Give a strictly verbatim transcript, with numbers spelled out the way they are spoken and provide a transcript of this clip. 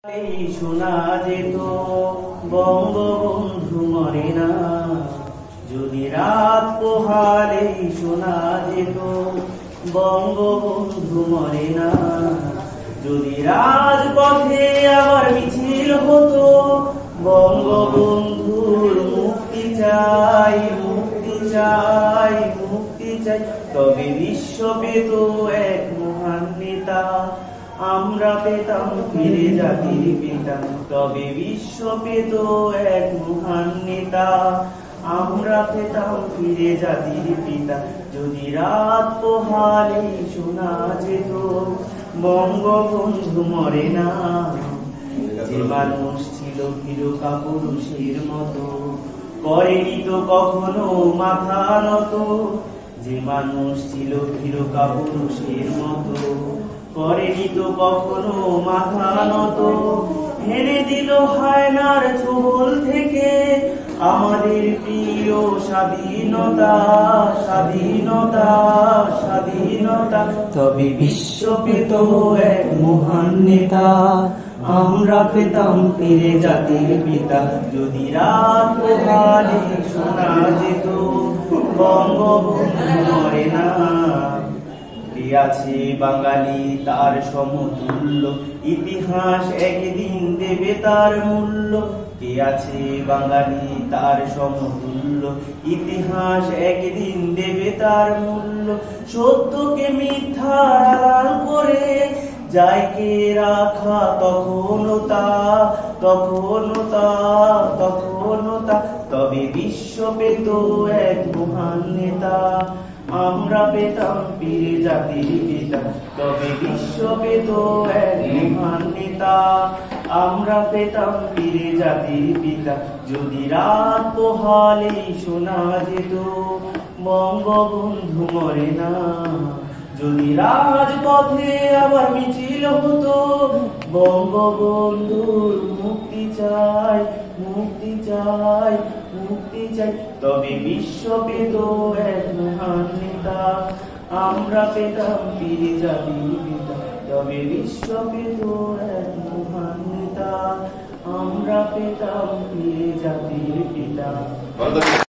এই শোনা যেত বঙ্গবন্ধু মরে না, যদি রাত পোহালে শোনা যেত বঙ্গবন্ধু মরে না, যদি রাজপথে আবার মিছিল হতো বঙ্গবন্ধুর মুক্তি চাই মুক্তি চাই মুক্তি চাই, তবে বিশ্ব পেত এক মহান নেতা, আমরা পেতাম ফিরে জাতির পিতা। তবে বিশ্ব পেত এক মহান নেতা, আমরা পেতাম ফিরে জাতির পিতা, যদি রাত পোহালে শোনা যেত বঙ্গবন্ধু মরে না। যে মানুষ ছিল বীর কাপুরুষের মতো, করেনি তো কখনো মাথা নত, যে মানুষ ছিল বীর কাপুরুষের মতো, করেনি তো কখনো মাথা নত, হেরে দিল হায়নার ছোবল থেকে আমাদের প্রিয় স্বাধীনতা স্বাধীনতা স্বাধীনতা। তবে বিশ্ব পেত এক মহান নেতা, আমরা পেতাম ফিরে জাতির পিতা, যদি রাত পোহালে শোনা যেত বঙ্গবন্ধু মরে না। কে আছে বাঙালি তার সমতুল্য, ইতিহাস একদিন দেবে তার মূল্য। কে আছে বাঙালি তার সমতুল্য, ইতিহাস একদিন দেবে তার মূল্য। সত্যকে মিথ্যার আড়াল করে যায় কে রাখা তখনও তা তখনও তা তখনও তা। তবে বিশ্ব পেত এক মহান নেতা, আমরা পেতাম ফিরে জাতির পিতা। তবে বিশ্ব পেত এক মহান নেতা, আমরা পেতাম ফিরে জাতির পিতা, যদি রাত পোহালে শোনা যেত বঙ্গবন্ধু মরে না। যদি রাজপথে আবার মিছিল হতো বঙ্গবন্ধুর মুক্তি চাই মুক্তি চাই মুক্তি চাই, তবে বিশ্ব পেত এক মহান নেতা, আমরা পেতাম ফিরে জাতির পিতা। তবে বিশ্ব পেত এক মহান নেতা, আমরা পেতাম ফিরে জাতির পিতা।